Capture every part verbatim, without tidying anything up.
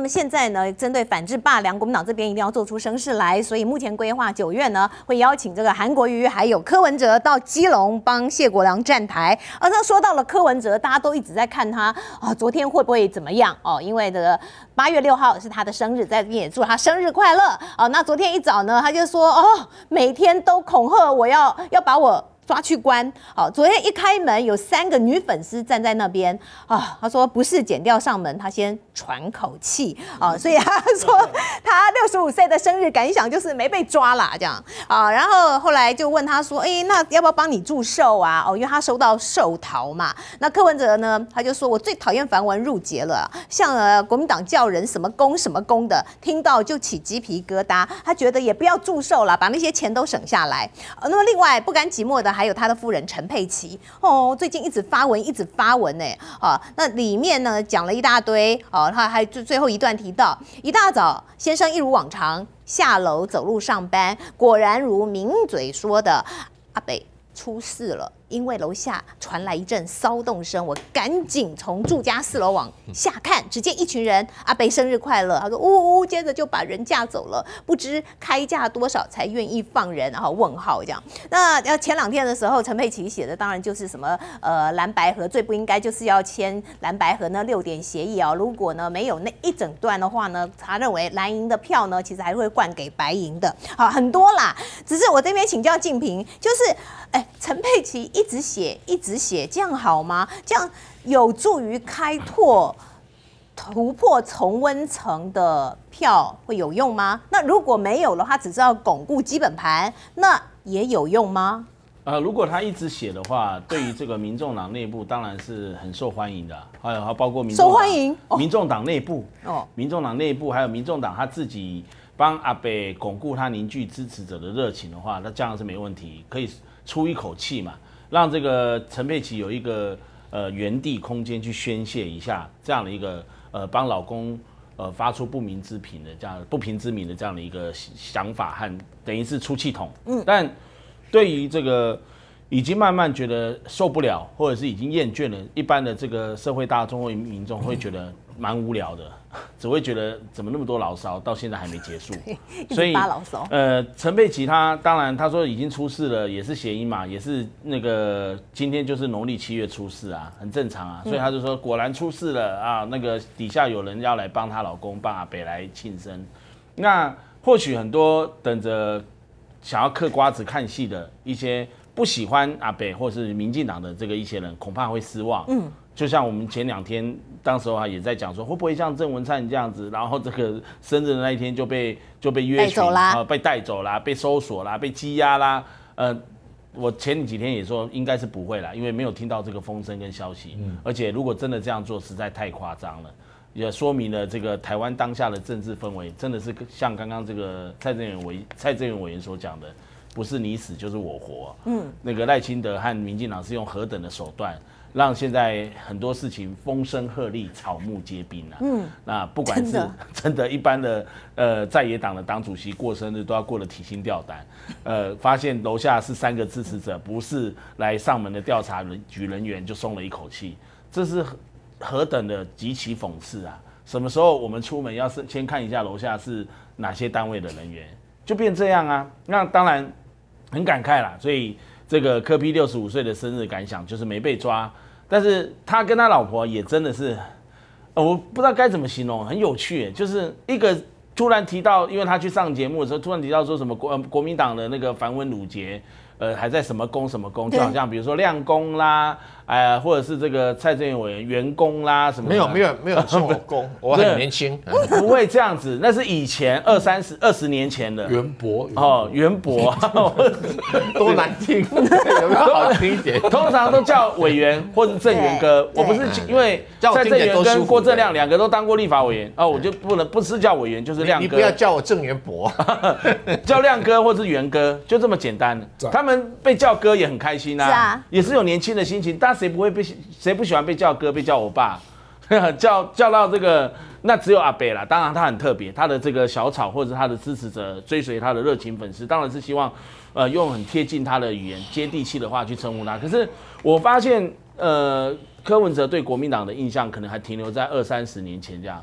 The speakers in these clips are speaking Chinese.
么现在呢，针对反制罢良，国民党这边一定要做出声势来，所以目前规划九月呢会邀请这个韩国瑜还有柯文哲到基隆帮谢国良站台。而那说到了柯文哲，大家都一直在看他啊，昨天会不会怎么样哦？因为这个八月六号是他的生日，在这边也祝他生日快乐哦。那昨天一早呢，他就说哦，每天都恐吓我要要把我抓去关。好，昨天一开门，有三个女粉丝站在那边啊。他说不是检调上门，他先喘口气啊。所以他说他六十五岁的生日感想就是没被抓啦，这样啊。然后后来就问他说，哎，那要不要帮你祝寿啊？哦，因为他收到寿桃嘛。那柯文哲呢，他就说我最讨厌繁文缛节了，像呃国民党叫人什么公什么公的，听到就起鸡皮疙瘩。他觉得也不要祝寿了，把那些钱都省下来。呃、那么另外不甘寂寞的还有他的夫人陈佩琪哦，最近一直发文，一直发文呢。啊，那里面呢讲了一大堆哦，他还最最后一段提到，一大早先生一如往常下楼走路上班，果然如名嘴说的，阿北出事了。因为楼下传来一阵骚动声，我赶紧从住家四楼往下看，只见一群人，阿北生日快乐，他说呜呜，接着就把人架走了，不知开价多少才愿意放人，然后问号这样。那呃前两天的时候，陈佩琪写的当然就是什么呃蓝白合最不应该就是要签蓝白合那六点协议啊，如果呢没有那一整段的话呢，他认为蓝营的票呢其实还会灌给白营的，好很多啦。只是我这边请教敬平，就是哎陈佩琪。一直写，一直写，这样好吗？这样有助于开拓、突破同温层的票会有用吗？那如果没有的话，只是要巩固基本盘，那也有用吗？ 呃，如果他一直写的话，对于这个民众党内部当然是很受欢迎的，还有还包括民众受欢迎， 哦、民众党内部哦， 民众党内部还有民众党他自己帮阿北巩固他凝聚支持者的热情的话，那这样是没问题，可以出一口气嘛。让这个陈佩琪有一个呃原地空间去宣泄一下这样的一个呃帮老公呃发出不明之评的这样不平之鸣的这样的一个想法和等于是出气筒，嗯，但对于这个已经慢慢觉得受不了或者是已经厌倦了，一般的这个社会大众或民众会觉得蛮无聊的，只会觉得怎么那么多牢骚，到现在还没结束，所以呃，陈佩琪他当然他说已经出事了，也是谐音嘛，也是那个今天就是农历七月出事啊，很正常啊，所以他就说果然出事了啊，那个底下有人要来帮她老公帮阿北来庆生，那或许很多等着想要嗑瓜子看戏的一些不喜欢阿北或是民进党的这个一些人，恐怕会失望，嗯。就像我们前两天，当时候也在讲说，会不会像郑文灿这样子，然后这个生日的那一天就被就被约群啊、呃，被带走啦，被搜索啦，被羁押啦。呃，我前几天也说应该是不会啦，因为没有听到这个风声跟消息。嗯、而且如果真的这样做，实在太夸张了，也说明了这个台湾当下的政治氛围真的是像刚刚这个蔡正元委蔡正元委员所讲的，不是你死就是我活。嗯，那个赖清德和民进党是用何等的手段。让现在很多事情风声鹤唳、草木皆兵啊！嗯，那不管是 真, 真的，一般的呃在野党的党主席过生日都要过得提心吊胆，呃，发现楼下是三个支持者，不是来上门的调查局人员，就松了一口气。这是何等的极其讽刺啊！什么时候我们出门要是先看一下楼下是哪些单位的人员，就变这样啊？那当然很感慨啦，所以这个柯 P 六十五岁的生日感想就是没被抓。但是他跟他老婆也真的是，呃，我不知道该怎么形容，很有趣，就是一个突然提到，因为他去上节目的时候，突然提到说什么国、呃、国民党的那个繁文缛节，呃，还在什么宫什么宫，就好像比如说亮宫啦，呃，或者是这个蔡正元委员员工啦什么的， 没有没有没有说我宫，我很年轻， 不会这样子，那是以前二三十二十年前的袁博哦，袁博多难听，有没有好听一点？ 通常都叫委员或者正元哥，我不是因为蔡正元跟郭正亮两个都当过立法委员哦，我就不能不是叫委员就是亮哥， 你不要叫我郑元博， 叫亮哥或是元哥，就这么简单。他们被叫哥也很开心啊，是啊，也是有年轻的心情。但谁不会被谁不喜欢被叫哥，被叫欧巴，叫叫到这个，那只有阿北啦。当然他很特别，他的这个小草或者他的支持者追随他的热情粉丝，当然是希望呃用很贴近他的语言、接地气的话去称呼他。可是我发现，呃，柯文哲对国民党的印象可能还停留在二三十年前这样。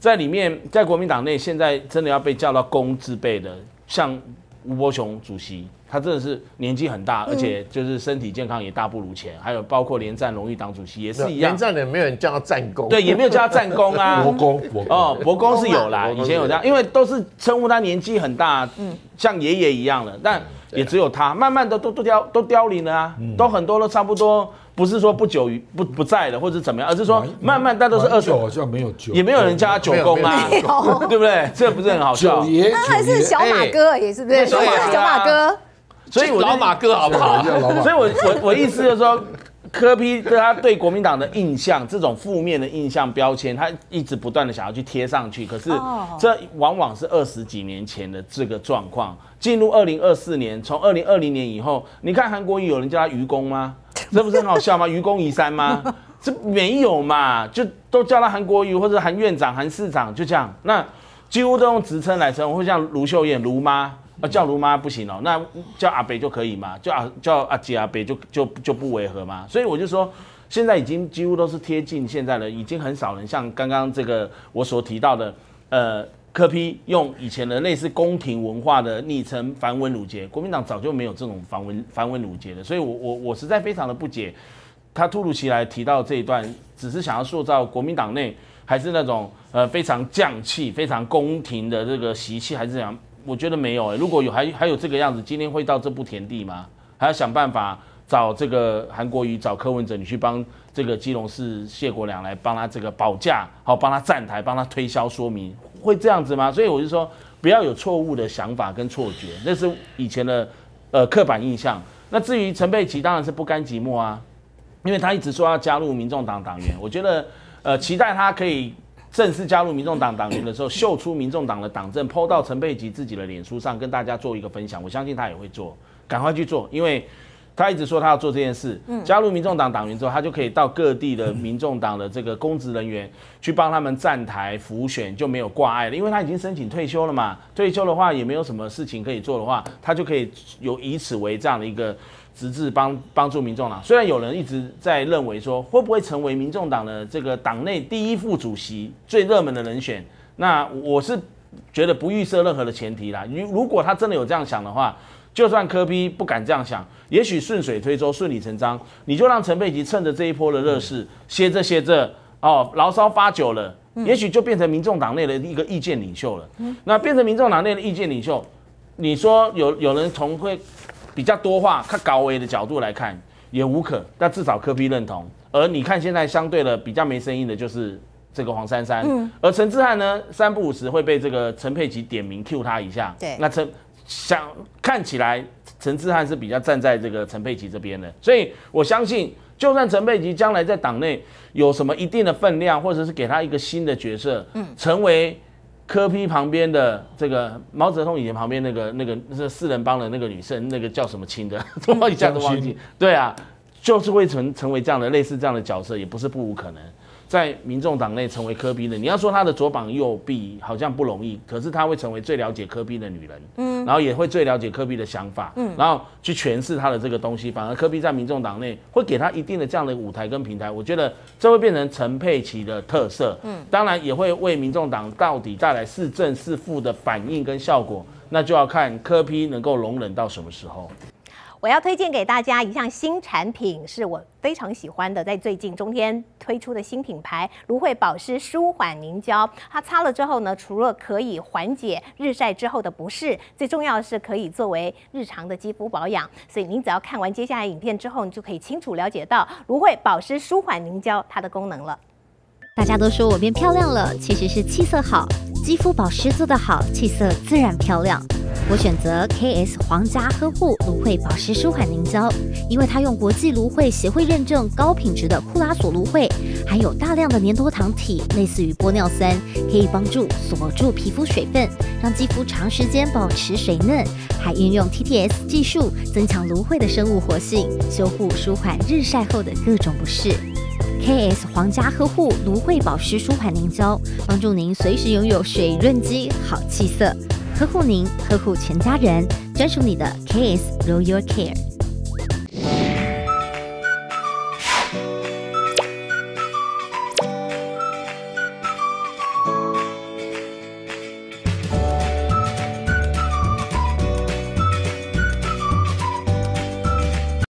在里面，在国民党内现在真的要被叫到公字辈的，像吴伯雄主席。他真的是年纪很大，而且就是身体健康也大不如前。还有包括连战荣誉党主席也是一样， 连战也没有人叫他战功， 对，也没有叫他战功啊。 伯公， 哦，伯公是有啦，以前有这样，因为都是称呼他年纪很大，嗯，像爷爷一样的，但也只有他，慢慢的都都凋都凋零了啊，都很多都差不多。不是说不久于不不在了，或者怎么样，而是说慢慢，但都是二十， 好像没有九， 也没有人叫他九公啊，对不对？这不是很好笑？ 九爷， 他还是小马哥，也是不是？小马哥。 所以我老马哥好不好？ 所以我我我意思就是说，柯 P 对他对国民党的印象，这种负面的印象标签，他一直不断的想要去贴上去。可是这往往是二十几年前的这个状况。进入二零二四年，从二零二零年以后，你看韩国瑜有人叫他愚公吗？这不是很好笑吗？愚公移山吗？这没有嘛，就都叫他韩国瑜或者韩院长、韩市长，就这样。那几乎都用职称来称呼，会像卢秀燕、卢妈。啊，叫卢妈不行哦，那叫阿北就可以嘛？叫阿叫阿姐阿北就就就不违和嘛？所以我就说，现在已经几乎都是贴近现在的，已经很少人像刚刚这个我所提到的，呃，柯 P 用以前的类似宫廷文化的昵称繁文缛节，国民党早就没有这种繁文繁文缛节了，所以我我我实在非常的不解，他突如其来提到这一段，只是想要塑造国民党内还是那种呃非常匠气、非常宫廷的这个习气，还是怎样？我觉得没有哎、欸，如果有还还有这个样子，今天会到这步田地吗？还要想办法找这个韩国瑜、找柯文哲，你去帮这个基隆市谢国良来帮他这个保驾，好帮他站台，帮他推销说明，会这样子吗？所以我就说，不要有错误的想法跟错觉，那是以前的呃刻板印象。那至于陈佩琪，当然是不甘寂寞啊，因为他一直说要加入民众党党员，我觉得呃期待他可以。正式加入民众党党员的时候，秀出民众党的党政 po 到陈佩琪自己的脸书上，跟大家做一个分享。我相信他也会做，赶快去做，因为他一直说他要做这件事。加入民众党党员之后，他就可以到各地的民众党的这个公职人员去帮他们站台辅选，就没有挂碍了，因为他已经申请退休了嘛。退休的话也没有什么事情可以做的话，他就可以有以此为这样的一个。直至帮帮助民众党，虽然有人一直在认为说会不会成为民众党的这个党内第一副主席最热门的人选，那我是觉得不预设任何的前提啦。如果他真的有这样想的话，就算柯 P 不敢这样想，也许顺水推舟、顺理成章，你就让陈佩琪趁着这一波的热势，歇着歇着哦，牢骚发久了，也许就变成民众党内的一个意见领袖了。那变成民众党内的意见领袖，你说有有人从会。比较多话、看高维的角度来看也无可，但至少柯 P 认同。而你看现在相对的比较没声音的就是这个黄珊珊，嗯、而陈智菡呢三不五时会被这个陈佩琪点名 Q 他一下。 对， 那陈想看起来陈智菡是比较站在这个陈佩琪这边的，所以我相信，就算陈佩琪将来在党内有什么一定的分量，或者是给他一个新的角色，嗯，成为。柯 P 旁边的这个毛泽东以前旁边那个那个是四人帮的那个女生，那个叫什么清的，我一下都忘记。对啊，就是会成成为这样的类似这样的角色，也不是不无可能。在民众党内成为柯 P 的，你要说他的左膀右臂好像不容易，可是他会成为最了解柯 P 的女人，嗯，然后也会最了解柯 P 的想法，嗯，然后去诠释他的这个东西。反而柯 P 在民众党内会给他一定的这样的舞台跟平台，我觉得这会变成陈佩琪的特色，嗯，当然也会为民众党到底带来是正是负的反应跟效果，那就要看柯 P 能够容忍到什么时候。 我要推荐给大家一项新产品，是我非常喜欢的，在最近中天推出的新品牌芦荟保湿舒缓凝胶。它擦了之后呢，除了可以缓解日晒之后的不适，最重要的是可以作为日常的肌肤保养。所以您只要看完接下来影片之后，你就可以清楚了解到芦荟保湿舒缓凝胶它的功能了。 大家都说我变漂亮了，其实是气色好，肌肤保湿做得好，气色自然漂亮。我选择 K S 皇家呵护芦荟保湿舒缓凝胶，因为它用国际芦荟协会认证高品质的库拉索芦荟，含有大量的粘多糖体，类似于玻尿酸，可以帮助锁住皮肤水分，让肌肤长时间保持水嫩，还运用 T T S 技术增强芦荟的生物活性，修护舒缓日晒后的各种不适。K S 皇家呵护芦荟保湿舒缓凝胶，帮助您随时拥有水润肌、好气色，呵护您，呵护全家人，专属你的 K S Royal Care。